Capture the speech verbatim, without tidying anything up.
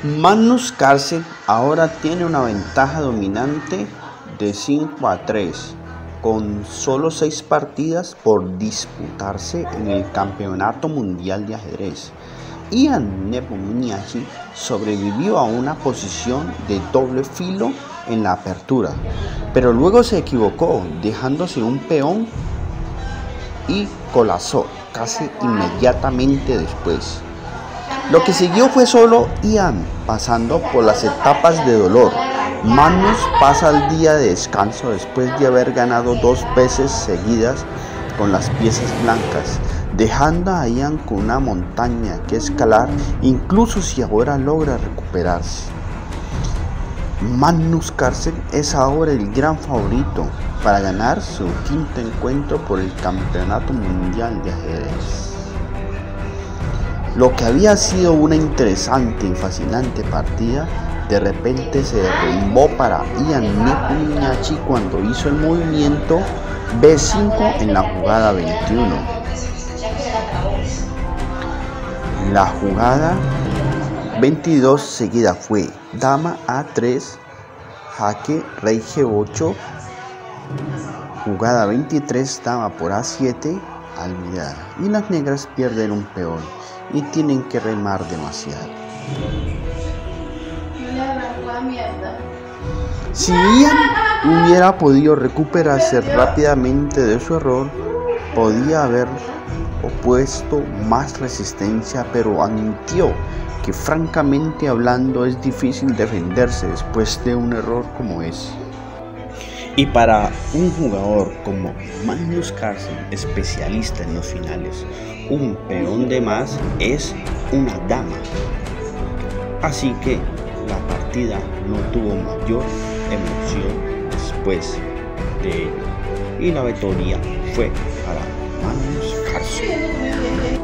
Magnus Carlsen ahora tiene una ventaja dominante de cinco a tres, con solo seis partidas por disputarse en el Campeonato Mundial de Ajedrez. Ian Nepomniachtchi sobrevivió a una posición de doble filo en la apertura, pero luego se equivocó, dejándose un peón y colapsó casi inmediatamente después. Lo que siguió fue solo Ian pasando por las etapas de dolor. Magnus pasa el día de descanso después de haber ganado dos veces seguidas con las piezas blancas, dejando a Ian con una montaña que escalar, incluso si ahora logra recuperarse. Magnus Carlsen es ahora el gran favorito para ganar su quinto encuentro por el Campeonato Mundial de Ajedrez. Lo que había sido una interesante y fascinante partida, de repente se derrumbó para Ian Nepomniachtchi cuando hizo el movimiento be cinco en la jugada veintiuno. La jugada veintidós seguida fue dama a tres, jaque rey ge ocho, jugada veintitrés, dama por a siete, almirada, y las negras pierden un peón y tienen que remar demasiado. Si Ian hubiera podido recuperarse rápidamente de su error, podía haber opuesto más resistencia, pero admitió que francamente hablando es difícil defenderse después de un error como ese. Y para un jugador como Magnus Carlsen, especialista en los finales, un peón de más es una dama. Así que la partida no tuvo mayor emoción después de ello, y la victoria fue para Magnus Carlsen.